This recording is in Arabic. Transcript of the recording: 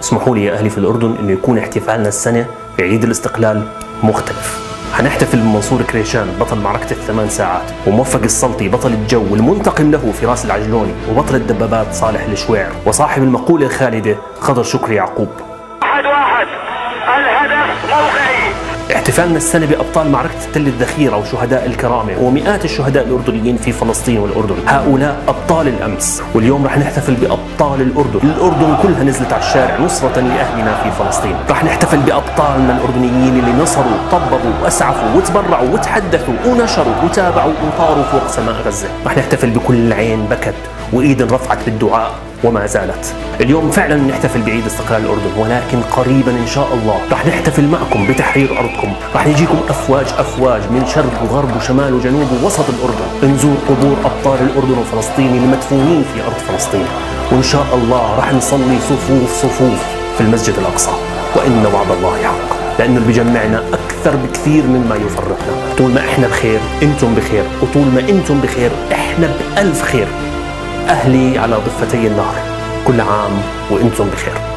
اسمحوا لي يا أهلي في الأردن إنه يكون احتفالنا السنة بعيد الاستقلال مختلف. حنحتفل بمنصور كريشان بطل معركة ال8 ساعات، وموفق السلطي بطل الجو والمنتقم له فراس العجلوني، وبطل الدبابات صالح الشويعر، وصاحب المقولة الخالدة خضر شكري يعقوب. 1-1 الهدف موقعي. احتفالنا السنة بأبطال معركة تل الذخيرة وشهداء الكرامة ومئات الشهداء الأردنيين في فلسطين والأردن، هؤلاء أبطال الأمس، واليوم رح نحتفل بأبطال الأردن. الأردن كلها نزلت على الشارع نصرة لأهلنا في فلسطين. رح نحتفل بأبطالنا الأردنيين اللي نصروا طببوا وأسعفوا وتبرعوا وتحدثوا ونشروا وتابعوا وطاروا فوق سماء غزة. رح نحتفل بكل عين بكت وإيد رفعت بالدعاء وما زالت. اليوم فعلا نحتفل بعيد استقلال الأردن، ولكن قريبا إن شاء الله رح نحتفل معكم بتحرير أرضكم. رح يجيكم أفواج من شرق وغرب وشمال وجنوب ووسط الأردن، نزور قبور أبطال الأردن وفلسطين المدفونين في أرض فلسطين، وإن شاء الله رح نصلي صفوف في المسجد الأقصى. وإن وعد الله حق، لأنه اللي بيجمعنا أكثر بكثير مما يفرقنا. طول ما إحنا بخير أنتم بخير، وطول ما أنتم بخير إحنا بألف خير. أهلي على ضفتي النهر، كل عام وأنتم بخير.